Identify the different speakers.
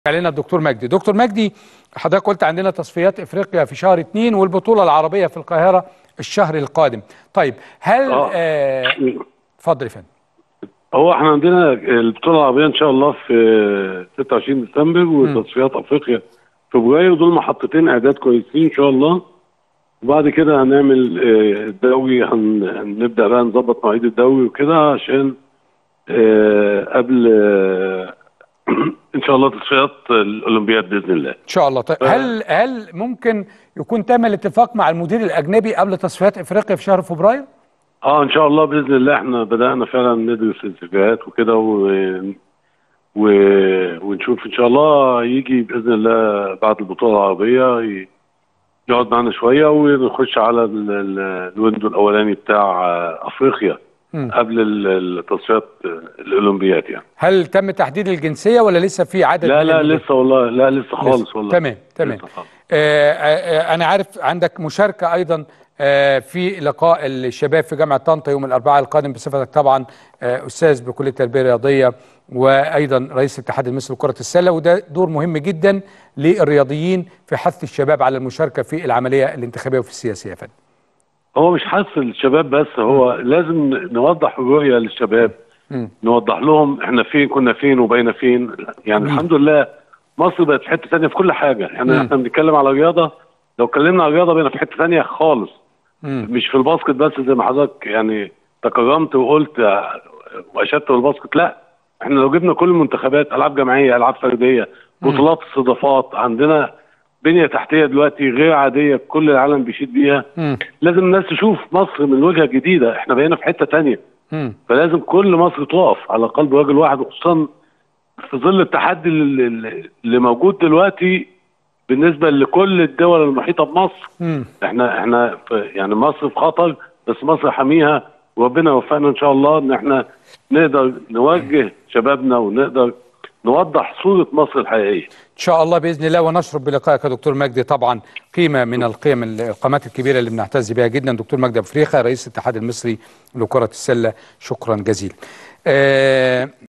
Speaker 1: علينا الدكتور مجدي. دكتور مجدي، حضرتك قلت عندنا تصفيات افريقيا في شهر 2 والبطولة العربية في القاهرة الشهر القادم. طيب هل اتفضل يا فندم.
Speaker 2: هو احنا عندنا البطولة العربية ان شاء الله في 26 ديسمبر وتصفيات افريقيا في فبراير، دول محطتين اعداد كويسين ان شاء الله. وبعد كده هنعمل الدوري، هنبدأ بقى نظبط مواعيد الدوري وكده عشان قبل ان شاء الله تصفيات الاولمبياد باذن الله.
Speaker 1: ان شاء الله. طيب هل ممكن يكون تم الاتفاق مع المدير الاجنبي قبل تصفيات افريقيا في شهر فبراير؟
Speaker 2: ان شاء الله باذن الله. احنا بدانا فعلا ندرس الاتفاقات وكده ونشوف ان شاء الله يجي باذن الله بعد البطوله العربيه يقعد معنا شويه ونخش على الويندو الاولاني بتاع افريقيا قبل التصفيات الاولمبياد. يعني
Speaker 1: هل تم تحديد الجنسيه ولا لسه في عدد؟
Speaker 2: لا لسه والله، لا لسه خالص والله.
Speaker 1: تمام. انا عارف عندك مشاركه ايضا في لقاء الشباب في جامعه طنطا يوم الاربعاء القادم بصفتك طبعا استاذ بكليه التربيه الرياضيه وايضا رئيس الاتحاد المصري لكره السله، وده دور مهم جدا للرياضيين في حث الشباب على المشاركه في العمليه الانتخابيه وفي السياسه يا فندم.
Speaker 2: هو مش حث الشباب بس، هو لازم نوضح الرؤيه للشباب، نوضح لهم احنا فين كنا فين وبقينا فين. يعني الحمد لله مصر بقت في حته ثانيه في كل حاجه. احنا بنتكلم على رياضه، لو اتكلمنا على رياضه بقينا في حته ثانيه خالص. مش في الباسكت بس زي ما حضرتك يعني تكرمت وقلت واشدت بالباسكت، لا احنا لو جبنا كل المنتخبات، العاب جماعيه، العاب فرديه، بطولات، استضافات، عندنا بنيه تحتيه دلوقتي غير عاديه كل العالم بيشيد بيها. لازم الناس تشوف مصر من وجهه جديده، احنا بقينا في حته ثانيه. فلازم كل مصر تقف على قلب راجل واحد، وخصوصا في ظل التحدي اللي موجود دلوقتي بالنسبه لكل الدول المحيطه بمصر. احنا يعني مصر في خطر، بس مصر حاميها، وربنا يوفقنا ان شاء الله ان احنا نقدر نوجه شبابنا ونقدر نوضح صوره مصر الحقيقيه.
Speaker 1: ان شاء الله باذن الله. ونشرف بلقائك يا دكتور مجدي، طبعا قيمه من القامات الكبيره اللي بنعتز بها جدا. دكتور مجدي أبو فريخة رئيس الاتحاد المصري لكره السله، شكرا جزيلا.